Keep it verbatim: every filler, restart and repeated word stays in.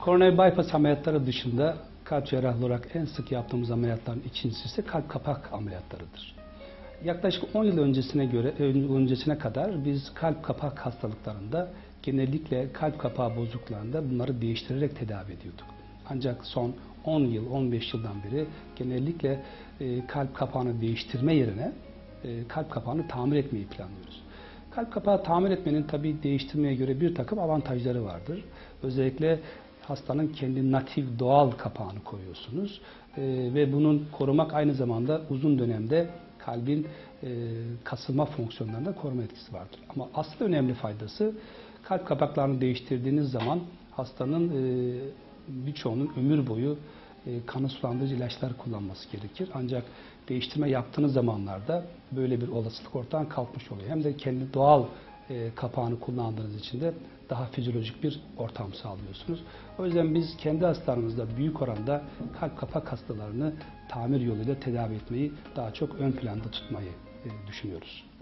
Koronary bypass ameliyatları dışında kalp cerrahı olarak en sık yaptığımız ameliyatların ikincisi ise kalp kapak ameliyatlarıdır. Yaklaşık on yıl öncesine göre öncesine kadar biz kalp kapak hastalıklarında genellikle kalp kapağı bozukluklarında bunları değiştirerek tedavi ediyorduk. Ancak son on yıl, on beş yıldan beri genellikle e, kalp kapağını değiştirme yerine e, kalp kapağını tamir etmeyi planlıyoruz. Kalp kapağı tamir etmenin tabii değiştirmeye göre bir takım avantajları vardır. Özellikle hastanın kendi natif doğal kapağını koyuyorsunuz e, ve bunun korumak aynı zamanda uzun dönemde kalbin e, kasılma fonksiyonlarında koruma etkisi vardır. Ama asıl önemli faydası kalp kapaklarını değiştirdiğiniz zaman hastanın e, birçoğunun ömür boyu e, kanı sulandırıcı ilaçlar kullanması gerekir. Ancak değiştirme yaptığınız zamanlarda böyle bir olasılık ortadan kalkmış oluyor. Hem de kendi doğal e, kapağını kullandığınız için de daha fizyolojik bir ortam sağlıyorsunuz. O yüzden biz kendi hastalarımızda büyük oranda kalp kapak hastalarını tamir yoluyla tedavi etmeyi daha çok ön planda tutmayı e, düşünüyoruz.